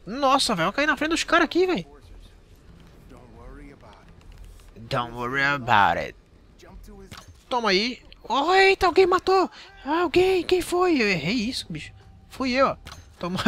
Nossa, velho, eu caí na frente dos caras aqui, velho. Don't worry about it. Toma aí. Oh, eita, alguém matou. Alguém, quem foi? Eu errei isso, bicho. Fui eu. Toma.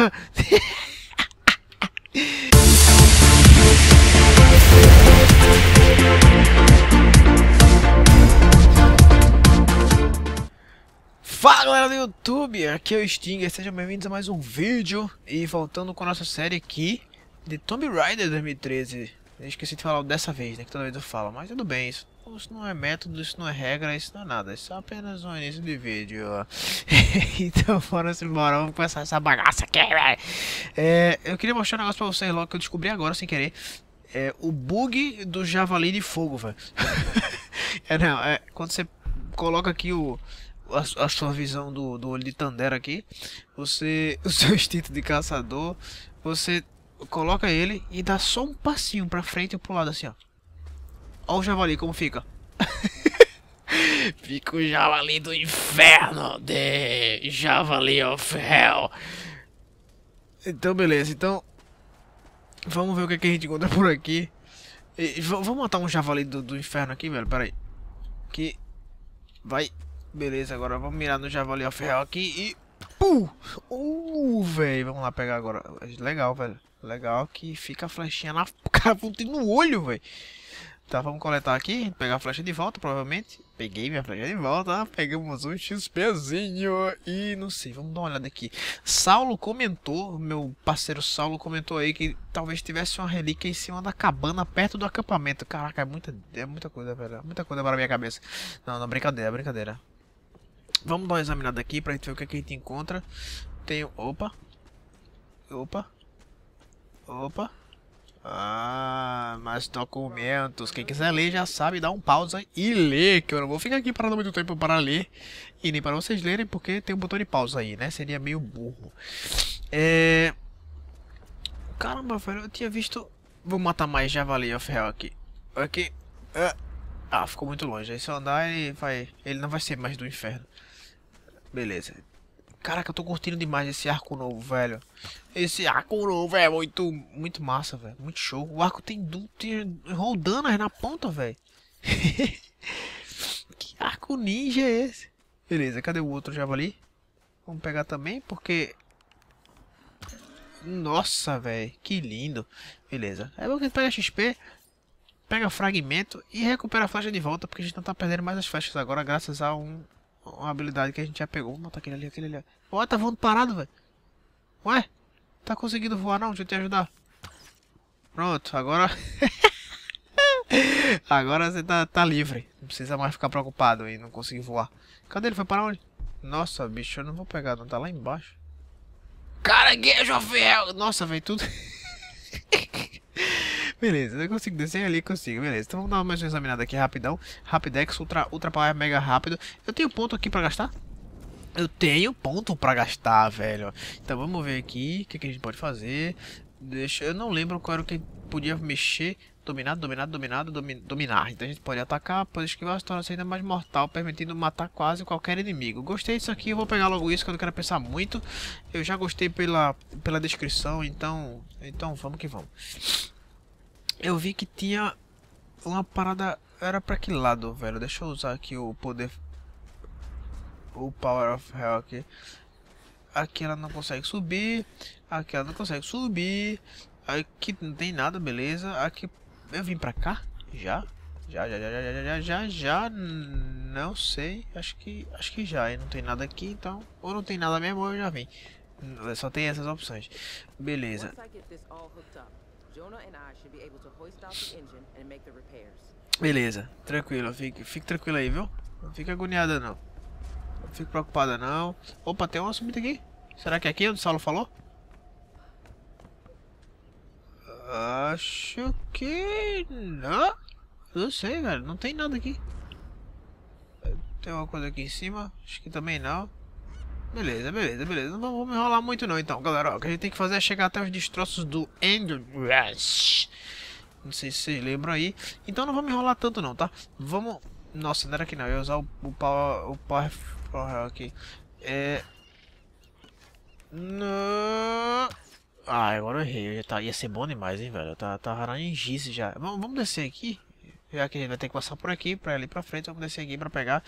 Fala galera do YouTube, aqui é o Stinger, sejam bem-vindos a mais um vídeo. E voltando com a nossa série aqui de Tomb Raider 2013. Eu esqueci de falar dessa vez, né, que toda vez eu falo, mas tudo bem, isso não é método, isso não é regra, isso não é nada. Isso é apenas um início de vídeo. Então bora embora, vamos começar essa bagaça aqui, velho. Eu queria mostrar um negócio pra vocês logo que eu descobri agora sem querer. O bug do javali de fogo, velho. Quando você coloca aqui a sua visão do olho de Tandera aqui, o seu instinto de caçador, você coloca ele e dá só um passinho pra frente e pro lado assim, ó. Ó o javali como fica. Fica o javali do inferno, de Javali of Hell. Então beleza, então vamos ver o que a gente encontra por aqui. Vamos matar um javali do inferno aqui, velho, pera aí. Que vai. Beleza, agora vamos mirar no Javali of Hell aqui e... velho, vamos lá pegar agora. Legal, velho. Legal que fica a flechinha na cara, no olho, velho. Tá, vamos coletar aqui, pegar a flecha de volta, provavelmente. Peguei minha flecha de volta, pegamos um XPzinho e não sei, vamos dar uma olhada aqui. Saulo comentou, meu parceiro Saulo comentou aí que talvez tivesse uma relíquia em cima da cabana, perto do acampamento. Caraca, é muita coisa, velho. Muita coisa para a minha cabeça. Não, brincadeira, brincadeira. Vamos dar uma examinada aqui pra gente ver o que a gente encontra. Tem... Opa. Mais documentos. Quem quiser ler já sabe, dá um pausa e lê. Que eu não vou ficar aqui parando muito tempo para ler. E nem para vocês lerem, porque tem um botão de pausa aí, né? Seria meio burro. Caramba, velho, eu tinha visto... Vou matar mais Javali of Hell aqui. Aqui. Ficou muito longe. Aí se eu andar, ele não vai ser mais do inferno. Beleza. Caraca, eu tô curtindo demais esse arco novo, velho. Esse arco novo é muito massa, velho. Muito show. O arco tem roldanas na ponta, velho. Que arco ninja é esse? Beleza, cadê o outro javali? Vamos pegar também, porque... Nossa, velho. Que lindo. Beleza. Aí você pega XP, pega fragmento e recupera a flecha de volta, porque a gente não tá perdendo mais as flechas agora, graças a uma habilidade que a gente já pegou. Vou matar aquele ali. Ó, tá voando parado, velho. Ué? Tá conseguindo voar não? Deixa eu te ajudar. Pronto, agora... Agora você tá livre. Não precisa mais ficar preocupado em não conseguir voar. Cadê ele? Foi para onde? Nossa, bicho, eu não vou pegar não. Tá lá embaixo. Caranguejo, velho! Nossa, velho, tudo... Beleza, eu consigo descer ali, consigo, beleza. Então vamos dar mais uma examinada aqui rapidão. Rapidex, ultra power, mega rápido. Eu tenho ponto aqui pra gastar? Eu tenho ponto pra gastar, velho. Então vamos ver aqui, o que a gente pode fazer. Eu não lembro qual era o que podia mexer. Dominar. Então a gente pode atacar, pode esquivar, se torna ainda mais mortal, permitindo matar quase qualquer inimigo. Gostei disso aqui, eu vou pegar logo isso, que eu não quero pensar muito. Eu já gostei pela descrição, então vamos que vamos. Eu vi que tinha uma parada... Era pra que lado, velho? Deixa eu usar aqui o poder... O Power of Hell aqui. Aqui ela não consegue subir. Aqui ela não consegue subir. Aqui não tem nada, beleza. Aqui... Eu vim pra cá? Já? Já. Não sei. Acho que já. E não tem nada aqui, então... Ou não tem nada mesmo, ou eu já vim. Só tem essas opções. Beleza. Beleza, tranquilo, fique tranquilo aí, viu? Não fique agoniada não. Não fique preocupada não. Opa, tem uma subida aqui. Será que é aqui onde o Saulo falou? Acho que... Não sei, velho, não tem nada aqui. Tem uma coisa aqui em cima, acho que também não. Beleza. Não vamos enrolar muito não, então, galera. Ó, o que a gente tem que fazer é chegar até os destroços do End Rush. Não sei se vocês lembram aí. Então não vamos enrolar tanto não, tá? Vamos... Nossa, não era aqui não. Eu ia usar o Power aqui. Não... Ah, agora eu errei. Ia ser bom demais, hein, velho. Tá raranjice já. Vamos descer aqui. Já que a gente vai ter que passar por aqui pra ir pra frente. Vamos descer aqui pra pegar.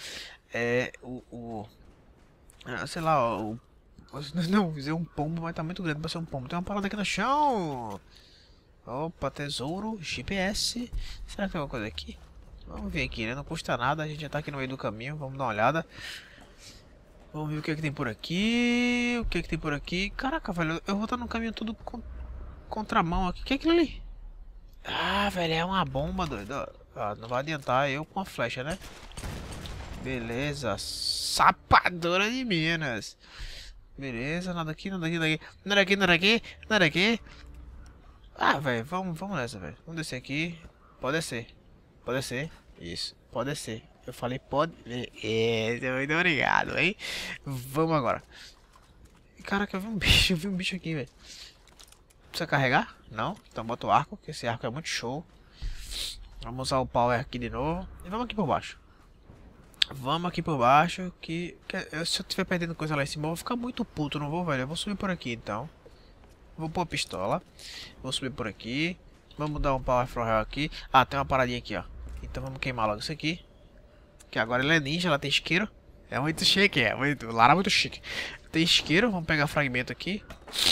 Sei lá, ó. Não, dizer um pombo, mas tá muito grande pra ser um pombo. Tem uma parada aqui no chão. Opa, tesouro, GPS. Será que tem alguma coisa aqui? Vamos ver aqui, né? Não custa nada. A gente já tá aqui no meio do caminho. Vamos dar uma olhada. Vamos ver o que é que tem por aqui. O que é que tem por aqui? Caraca, velho. Eu vou estar no caminho tudo contramão aqui. O que é aquilo ali? Ah, velho, é uma bomba, doido. Ah, não vai adiantar eu com a flecha, né? Beleza. Sapadora de Minas. Beleza, nada aqui, nada aqui, nada aqui. Nada aqui, nada aqui, nada aqui. Ah, velho, vamos nessa, velho. Vamos descer aqui. Pode descer. Pode descer. Isso, pode descer. Eu falei pode. Muito obrigado, hein? Vamos agora. Caraca, eu vi um bicho aqui, velho. Precisa carregar? Não? Então bota o arco, que esse arco é muito show. Vamos usar o power aqui de novo. E vamos aqui por baixo. Vamos aqui por baixo, se eu estiver perdendo coisa lá em cima, eu vou ficar muito puto, não vou, velho? Eu vou subir por aqui, então. Vou pôr a pistola. Vou subir por aqui. Vamos dar um power for hell aqui. Ah, tem uma paradinha aqui, ó. Então vamos queimar logo isso aqui. Que agora ela é ninja, ela tem isqueiro. É muito chique, é. Lara é muito chique. Tem isqueiro, vamos pegar fragmento aqui.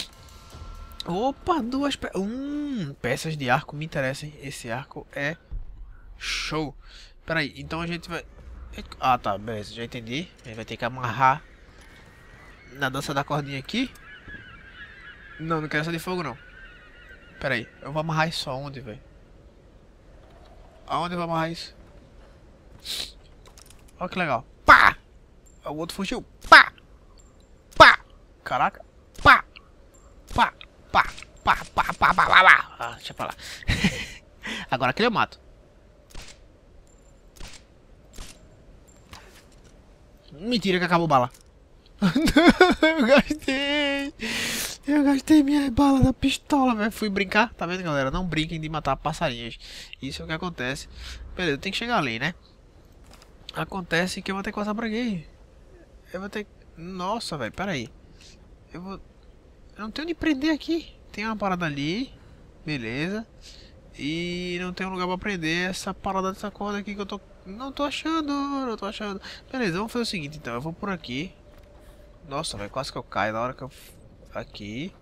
Opa, peças de arco me interessam, hein? Esse arco é show. Pera aí, então a gente vai... Ah, tá, beleza, já entendi. A gente vai ter que amarrar na dança da cordinha aqui. Não, não quero essa de fogo, não. Pera aí, eu vou amarrar isso aonde, velho? Aonde eu vou amarrar isso? Olha que legal. Pá! O outro fugiu. Pá! Pá! Caraca. Pá! Pá! Pá! Pá! Pá! Pá! Pá! Pá! Pá! Ah, deixa pra lá. Agora aquele eu mato. Mentira que acabou bala. Eu gastei. Eu gastei minhas balas da pistola, velho. Fui brincar. Tá vendo, galera? Não brinquem de matar passarinhos. Isso é o que acontece. Beleza, tem que chegar ali, né? Acontece que eu vou ter que passar por aqui. Eu vou ter... Nossa, velho, pera aí. Eu não tenho onde prender aqui. Tem uma parada ali. Beleza. E não tem um lugar pra prender essa parada dessa corda aqui que eu tô... Não tô achando, não tô achando. Beleza, vamos fazer o seguinte, então. Eu vou por aqui. Nossa, velho, quase que eu caio na hora que eu... Aqui.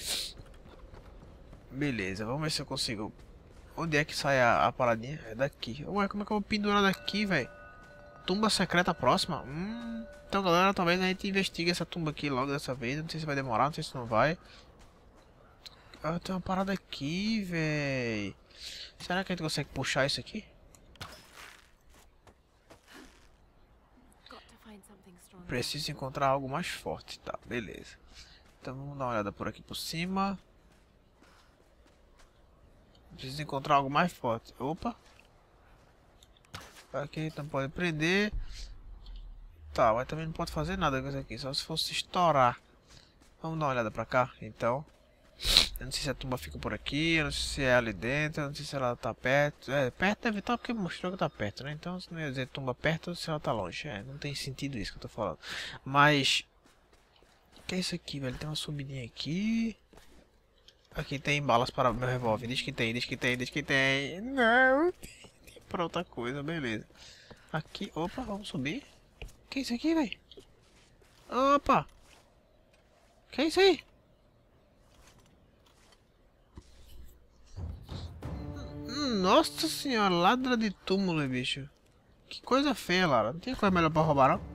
Beleza, vamos ver se eu consigo... Onde é que sai a paradinha? É daqui. Ué, como é que eu vou pendurar daqui, velho? Tumba secreta próxima? Então, galera, talvez a gente investigue essa tumba aqui logo dessa vez. Não sei se vai demorar, não sei se não vai. Ah, tem uma parada aqui, velho. Será que a gente consegue puxar isso aqui? Preciso encontrar algo mais forte. Tá, beleza. Então vamos dar uma olhada por aqui por cima. Preciso encontrar algo mais forte. Opa. Aqui não pode prender. Tá, mas também não pode fazer nada com isso aqui. Só se fosse estourar. Vamos dar uma olhada pra cá, então. Eu não sei se a tumba fica por aqui. Eu não sei se é ali dentro. Eu não sei se ela tá perto. É, perto deve estar porque mostrou que tá perto, né? Então, se não ia dizer tumba perto ou se ela tá longe. É, não tem sentido isso que eu tô falando. Mas... O que é isso aqui, velho? Tem uma subidinha aqui. Aqui tem balas para meu revólver. Diz que tem, diz que tem, diz que tem. Não, tem para outra coisa, beleza. Aqui, opa, vamos subir. O que é isso aqui, velho? Opa! O que é isso aí? Nossa senhora, ladra de túmulo, bicho. Que coisa feia, Lara. Não tem coisa melhor pra roubar, não?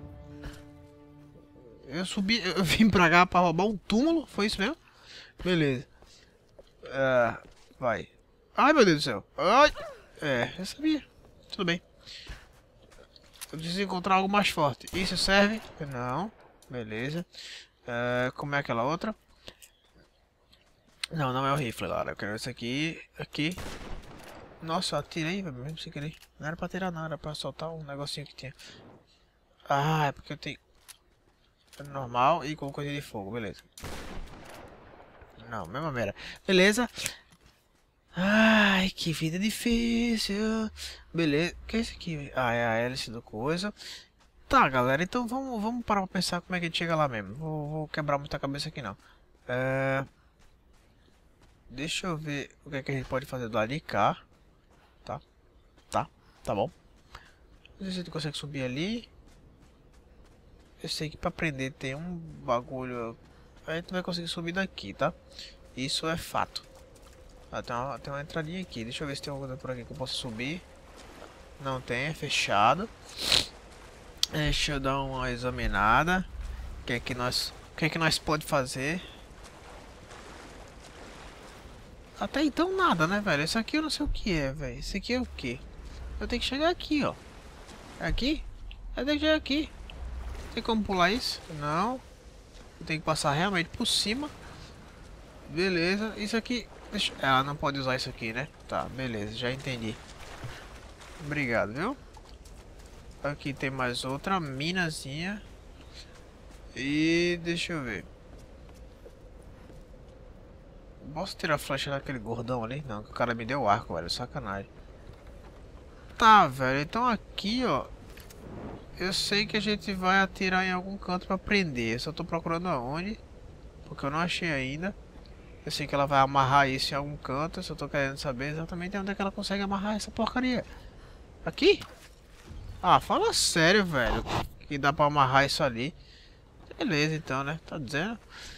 Eu vim pra cá pra roubar um túmulo? Foi isso mesmo? Beleza. Vai. Ai, meu Deus do céu. Ai. É, eu sabia. Tudo bem. Eu preciso encontrar algo mais forte. Isso serve? Não. Beleza. Como é aquela outra? Não, não é o rifle, Lara. Eu quero esse aqui. Aqui. Nossa, eu atirei, mesmo sem querer. Não era pra tirar nada, era pra soltar um negocinho que tinha. Ah, é porque eu tenho... Normal e com coisa de fogo, beleza. Não, mesma mera. Beleza. Ai, que vida difícil. Beleza. O que é isso aqui? Ah, é a hélice do coisa. Tá, galera. Então vamos parar pra pensar como é que a gente chega lá mesmo. Vou quebrar muita cabeça aqui, não. Deixa eu ver o que é que a gente pode fazer do lado de cá. Tá, tá bom. Não sei se a gente consegue subir ali. Eu sei que pra prender tem um bagulho. A gente não vai conseguir subir daqui, tá? Isso é fato. Ah, tem uma entradinha aqui. Deixa eu ver se tem alguma coisa por aqui que eu possa subir. Não tem, é fechado. Deixa eu dar uma examinada. O que é que nós pode fazer? Até então nada, né, velho? Isso aqui eu não sei o que é, velho. Isso aqui é o que? Eu tenho que chegar aqui, ó. Aqui? Eu tenho que chegar aqui. Tem como pular isso? Não. Eu tenho que passar realmente por cima. Beleza. Isso aqui... Deixa... Ela não pode usar isso aqui, né? Tá, beleza. Já entendi. Obrigado, viu? Aqui tem mais outra minazinha. E... Deixa eu ver. Posso tirar a flecha daquele gordão ali? Não, que o cara me deu arco, velho. Sacanagem. Tá, velho. Então aqui, ó. Eu sei que a gente vai atirar em algum canto pra prender. Eu só tô procurando aonde. Porque eu não achei ainda. Eu sei que ela vai amarrar isso em algum canto. Eu só tô querendo saber exatamente onde é que ela consegue amarrar essa porcaria. Aqui? Ah, fala sério, velho. Que dá pra amarrar isso ali. Beleza, então, né? Tá dizendo?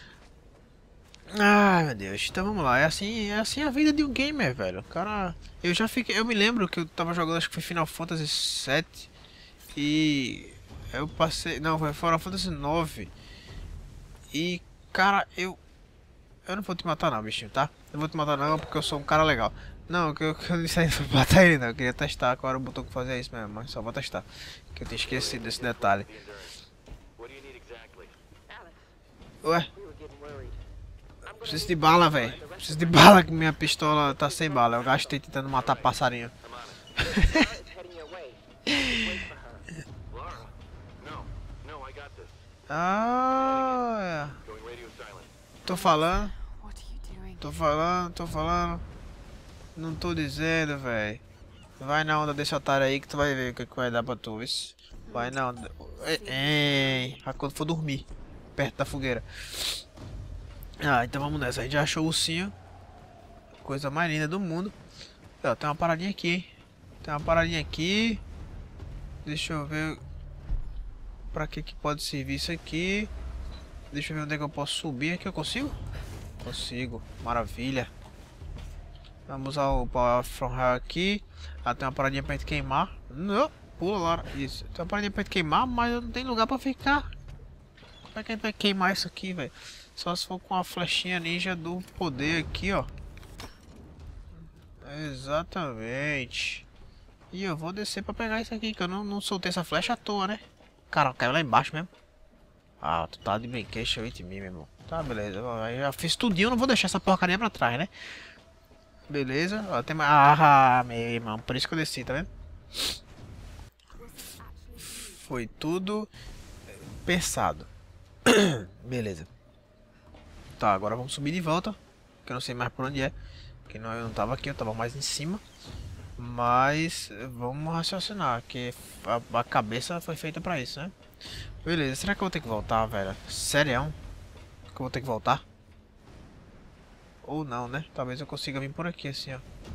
Ai, meu Deus. Então vamos lá. É assim a vida de um gamer, velho. Cara, eu já fiquei... Eu me lembro que eu tava jogando, acho que foi Final Fantasy VII. E... Eu passei... Não, foi Final Fantasy IX. E, cara, eu não vou te matar não, bichinho, tá? Eu vou te matar não, porque eu sou um cara legal. Não, que eu não disse aí pra matar ele não. Eu queria testar, agora o botão que fazia isso mesmo. Mas só vou testar. Que eu tinha esquecido desse detalhe. Ué? Preciso de bala, velho. Preciso de bala, que minha pistola tá sem bala. Eu gastei tentando matar passarinho. Ah, tô falando. Tô falando. Não tô dizendo, velho. Vai na onda desse otário aí que tu vai ver o que vai dar pra tu, isso. Vai na onda. Ei, quando for dormir, perto da fogueira. Ah, então vamos nessa. A gente já achou o ursinho. Coisa mais linda do mundo. Ó, tem uma paradinha aqui, hein? Tem uma paradinha aqui. Deixa eu ver pra que pode servir isso aqui. Deixa eu ver onde é que eu posso subir. Aqui eu consigo? Consigo. Maravilha. Vamos usar o Power from Hell aqui. Ah, tem uma paradinha pra gente queimar. Não, pula lá. Isso. Tem uma paradinha pra gente queimar, mas não tem lugar pra ficar. Como é que a gente vai queimar isso aqui, velho? Só se for com a flechinha ninja do poder aqui, ó. Exatamente. E eu vou descer pra pegar isso aqui, que eu não soltei essa flecha à toa, né? Cara, caiu lá embaixo mesmo. Ah, tu tá de brinquedo de mim, meu irmão. Tá, beleza. Eu já fiz tudinho, não vou deixar essa porcaria pra trás, né? Beleza. Ó, tem mais... Ah, meu irmão. Por isso que eu desci, tá vendo? Foi tudo pensado. Beleza. Tá, agora vamos subir de volta. Que eu não sei mais por onde é. Que não, eu não tava aqui, eu tava mais em cima. Mas vamos raciocinar. Que a cabeça foi feita pra isso, né? Beleza, será que eu vou ter que voltar, velho? Sério? Que eu vou ter que voltar? Ou não, né? Talvez eu consiga vir por aqui, assim, ó.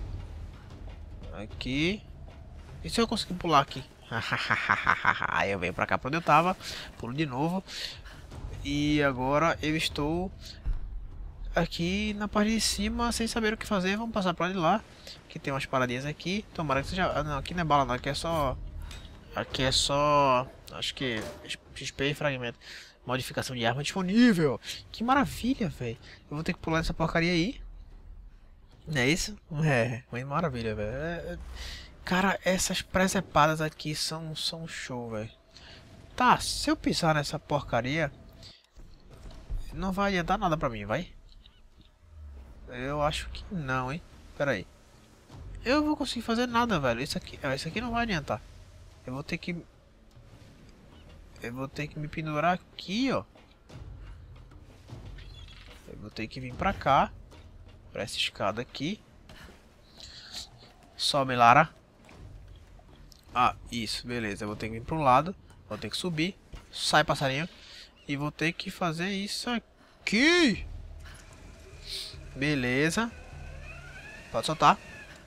Aqui. E se eu conseguir pular aqui? Aí eu venho pra cá pra onde eu tava. Pulo de novo. E agora eu estou aqui na parte de cima sem saber o que fazer. Vamos passar pra lá. Que tem umas paradinhas aqui. Tomara que seja... Ah, não, aqui não é bala não. Aqui é só... Aqui é só... Acho que... XP e fragmento. Modificação de arma disponível. Que maravilha, velho. Eu vou ter que pular essa porcaria aí. Não é isso? É, muito maravilha, velho. Cara, essas presepadas aqui são show, velho. Tá, se eu pisar nessa porcaria, não vai adiantar nada pra mim, vai? Eu acho que não, hein? Pera aí. Eu vou conseguir fazer nada, velho. Isso aqui não vai adiantar. Eu vou ter que me pendurar aqui, ó. Eu vou ter que vir pra cá. Pra essa escada aqui. Sobe, Lara. Ah, isso, beleza. Eu vou ter que vir pro lado. Vou ter que subir. Sai, passarinho. E vou ter que fazer isso aqui. Beleza. Pode soltar.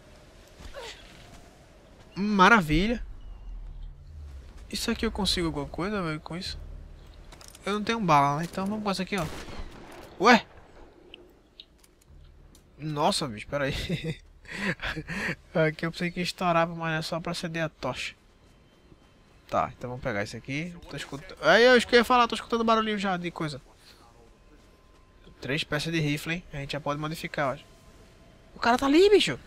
Maravilha. Isso aqui eu consigo alguma coisa, velho, com isso? Eu não tenho bala, né? Então vamos com essa aqui, ó. Ué? Nossa, bicho, peraí. Aqui eu pensei que estourava, mas é só pra acender a tocha. Tá, então vamos pegar esse aqui. Tô escutando... Aí eu ia falar, tô escutando barulhinho já de coisa. 3 peças de rifle, hein? A gente já pode modificar, eu acho. O cara tá ali, bicho.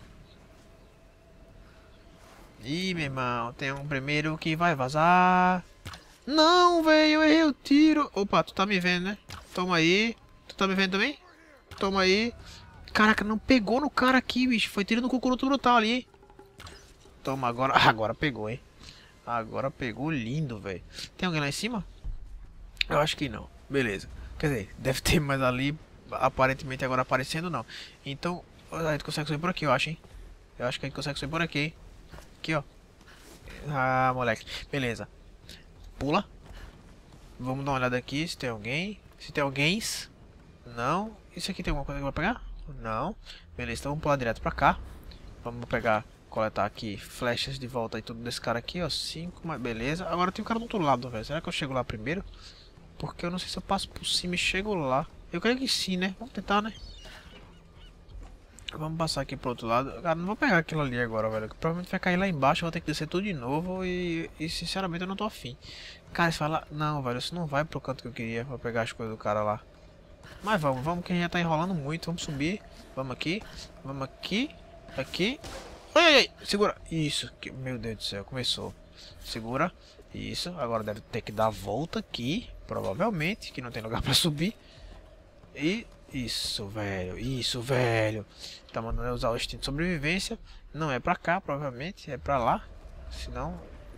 Ih, meu irmão, tem um primeiro que vai vazar. Não, velho, eu errei o tiro. Opa, tu tá me vendo, né? Toma aí. Tu tá me vendo também? Toma aí. Caraca, não pegou no cara aqui, bicho. Foi tiro no cucuruto brutal ali, hein? Toma, agora. Agora pegou, hein? Agora pegou lindo, velho. Tem alguém lá em cima? Eu acho que não. Beleza. Quer dizer, deve ter mais ali. Aparentemente agora aparecendo, não. Então, a gente consegue subir por aqui, eu acho, hein? Eu acho que a gente consegue subir por aqui, hein? Aqui, ó. Ah, moleque. Beleza. Pula. Vamos dar uma olhada aqui se tem alguém. Se tem alguém. Não. Isso aqui tem alguma coisa que vai pegar? Não. Beleza, então vamos pular direto pra cá. Vamos pegar, coletar aqui flechas de volta e tudo desse cara aqui, ó. 5, mas beleza. Agora tem um cara do outro lado, velho. Será que eu chego lá primeiro? Porque eu não sei se eu passo por cima e chego lá. Eu creio que sim, né? Vamos tentar, né? Vamos passar aqui pro outro lado. Cara, não vou pegar aquilo ali agora, velho. Que provavelmente vai cair lá embaixo. Eu vou ter que descer tudo de novo. E sinceramente eu não tô afim. Cara, você fala... Não, velho. Isso não vai pro canto que eu queria. Pra pegar as coisas do cara lá. Mas vamos que a gente já tá enrolando muito. Vamos subir. Vamos aqui. Vamos aqui. Aqui. Ai, ai, ai. Segura. Isso. Meu Deus do céu. Começou. Segura. Isso. Agora deve ter que dar a volta aqui. Provavelmente. Que não tem lugar pra subir. E... Isso, velho. Isso, velho. Tá mandando eu usar o instinto de sobrevivência. Não é pra cá, provavelmente. É pra lá. Senão...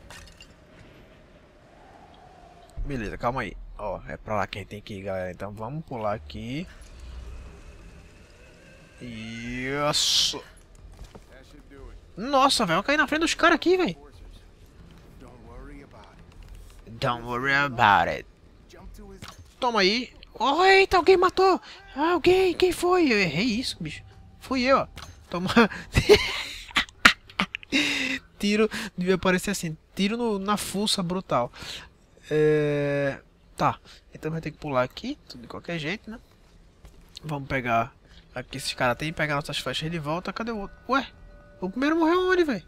Beleza, calma aí. Ó, é pra lá que a gente tem que ir, galera. Então vamos pular aqui. Isso. Nossa, velho. Eu caí na frente dos caras aqui, velho. Don't worry about it. Toma aí. Oh, eita, alguém matou. Ah, alguém. Quem foi? Eu errei isso, bicho. Fui eu, ó. Toma. Tiro. Devia aparecer assim. Tiro na fuça brutal. Tá. Então vai ter que pular aqui. Tudo de qualquer jeito, né? Vamos pegar. Aqui esses caras tem. Pegar nossas flechas de volta. Cadê o outro? Ué? O primeiro morreu onde, velho?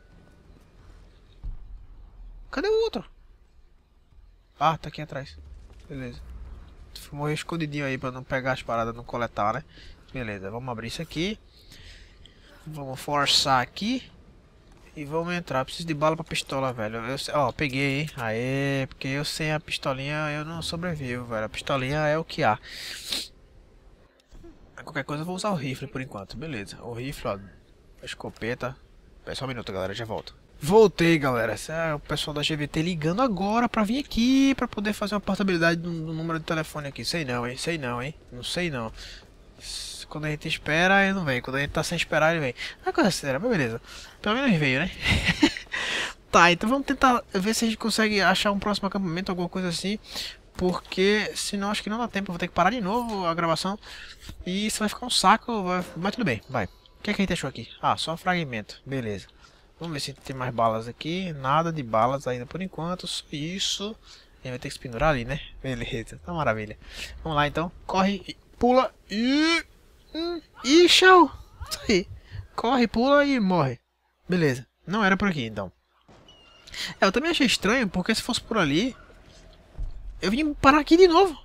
Cadê o outro? Ah, tá aqui atrás. Beleza. Morrer escondidinho aí pra não pegar as paradas, não coletar, né? Beleza, vamos abrir isso aqui. Vamos forçar aqui. E vamos entrar. Preciso de bala pra pistola, velho. Ó, peguei, hein? Aê, porque eu sem a pistolinha eu não sobrevivo, velho. A pistolinha é o que há. Qualquer coisa eu vou usar o rifle por enquanto. Beleza, o rifle, ó. A escopeta. Espera só um minuto, galera, já volto. Voltei, galera. Esse é o pessoal da GVT ligando agora pra vir aqui pra poder fazer uma portabilidade do número de telefone aqui. Sei não, hein? Sei não, hein? Não sei não. Quando a gente espera, ele não vem. Quando a gente tá sem esperar, ele vem. É coisa séria, mas beleza. Pelo menos veio, né? Tá, então vamos tentar ver se a gente consegue achar um próximo acampamento, alguma coisa assim. Porque senão acho que não dá tempo. Eu vou ter que parar de novo a gravação. E isso vai ficar um saco. Mas tudo bem, vai. O que é que a gente achou aqui? Ah, só fragmento. Beleza. Vamos ver se tem mais balas aqui. Nada de balas ainda por enquanto. Só isso. A gente vai ter que se pendurar ali, né? Beleza. Tá maravilha. Vamos lá então. Corre. Pula. Ih, show. Isso aí. Corre, pula e morre. Beleza. Não era por aqui então. Eu também achei estranho. Porque se fosse por ali... Eu vim parar aqui de novo.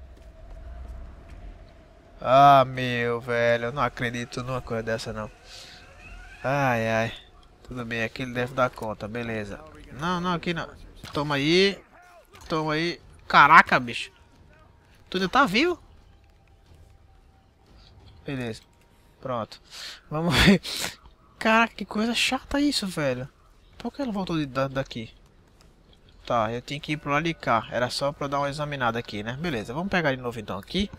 Ah, meu velho. Eu não acredito numa coisa dessa não. Ai, ai. Tudo bem, aqui ele deve dar conta, beleza. Não, não, aqui não. Toma aí. Toma aí. Caraca, bicho. Tu ainda tá vivo? Beleza. Pronto. Vamos ver. Caraca, que coisa chata isso, velho. Por que ela voltou daqui? Tá, eu tinha que ir pro lado de cá. Era só pra dar uma examinada aqui, né? Beleza, vamos pegar de novo então aqui.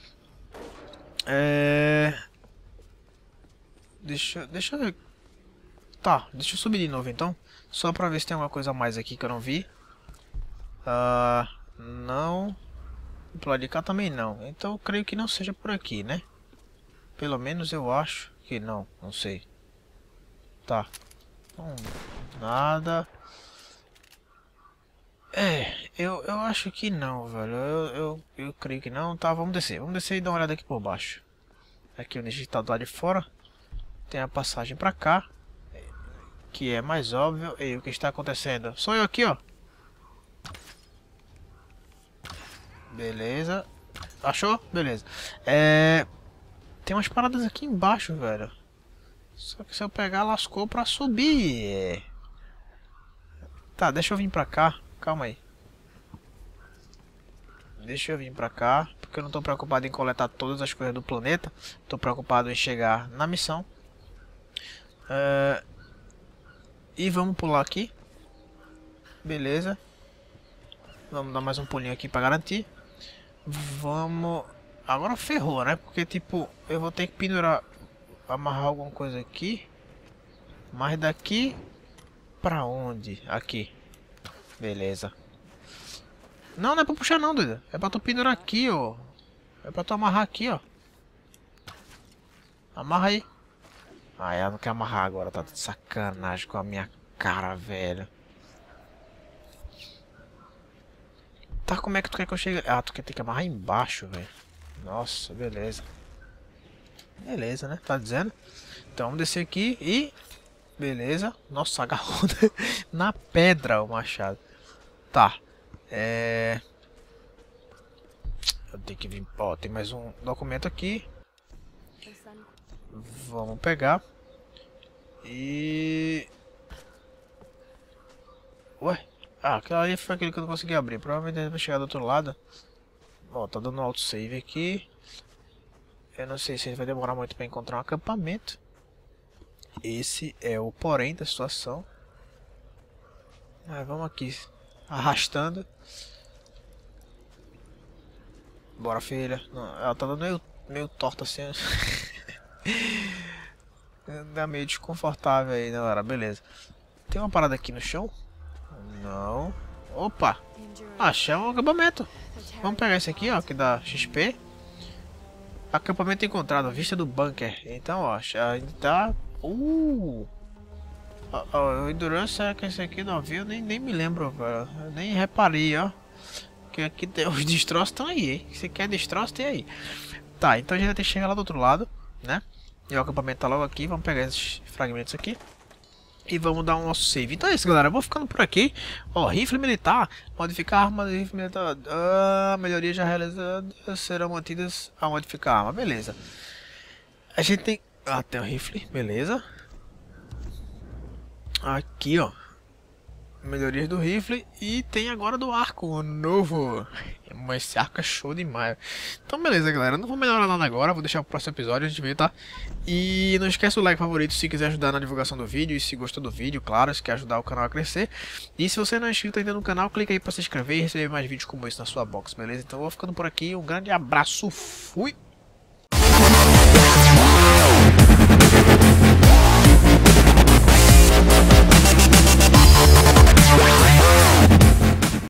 Deixa eu ver. Tá, deixa eu subir de novo então. Só pra ver se tem alguma coisa a mais aqui que eu não vi. Não. Pro lado de cá também não. Então eu creio que não seja por aqui, né? Pelo menos eu acho que não. Não sei. Tá. Nada. Eu acho que não, velho. Eu creio que não. Tá, vamos descer. Vamos descer e dar uma olhada aqui por baixo. Aqui o digital do lado de fora. Tem a passagem pra cá. Que é mais óbvio. E o que está acontecendo? Sou eu aqui, ó. Beleza. Achou? Beleza. Tem umas paradas aqui embaixo, velho. Só que se eu pegar, lascou pra subir. Tá, deixa eu vir pra cá. Calma aí. Deixa eu vir pra cá. Porque eu não tô preocupado em coletar todas as coisas do planeta. Tô preocupado em chegar na missão. E vamos pular aqui. Beleza. Vamos dar mais um pulinho aqui pra garantir. Vamos... Agora ferrou, né? Porque tipo, eu vou ter que pendurar... Amarrar alguma coisa aqui. Mas daqui... Pra onde? Aqui. Beleza. Não, não é pra puxar não, doido. É pra tu pendurar aqui, ó. É pra tu amarrar aqui, ó. Amarra aí. Ah, ela não quer amarrar agora. Tá de sacanagem com a minha cara, velho. Tá, como é que tu quer que eu chegue? Ah, tu quer ter que amarrar embaixo, velho. Nossa, beleza. Beleza, né? Tá dizendo? Então vamos descer aqui e... Beleza. Nossa, agarrou na pedra o machado. Tá. Eu tenho que vir... Ó, tem mais um documento aqui. Vamos pegar. E... Ué? Ah, aquela ali foi aquele que eu não consegui abrir. Provavelmente ele vai chegar do outro lado. Ó, tá dando um autosave aqui. Eu não sei se ele vai demorar muito para encontrar um acampamento. Esse é o porém da situação. Vamos aqui. Arrastando. Bora, filha. Não, ela tá dando meio torta assim. Dá meio desconfortável aí, né, galera? Beleza. Tem uma parada aqui no chão? Não. Opa! Achamos um acampamento. Vamos pegar esse aqui, ó, que dá XP. Acampamento encontrado, vista do bunker. Então, ó, ainda tá... O Endurance é que esse aqui não viu, nem me lembro, velho. Eu nem reparei, ó. Que aqui tem, os destroços estão aí, hein? Se quer destroço, tem aí. Tá, então a gente vai ter que chegar lá do outro lado, né? E o acampamento tá logo aqui. Vamos pegar esses fragmentos aqui. E vamos dar um nosso save. Então é isso, galera. Eu vou ficando por aqui. Ó, rifle militar. Modificar arma de rifle militar. Melhorias já realizadas serão mantidas a modificar arma. Beleza. A gente tem... Ah, tem o rifle. Beleza. Aqui, ó. Melhorias do rifle. E tem agora do arco. O novo. Mas esse arco é show demais. Então beleza, galera. Não vou melhorar nada agora. Vou deixar pro próximo episódio. A gente vê, tá? E não esquece o like favorito se quiser ajudar na divulgação do vídeo. E se gostou do vídeo, claro. Se quer ajudar o canal a crescer. E se você não é inscrito ainda no canal, clica aí pra se inscrever e receber mais vídeos como esse na sua box, beleza? Então eu vou ficando por aqui. Um grande abraço. Fui!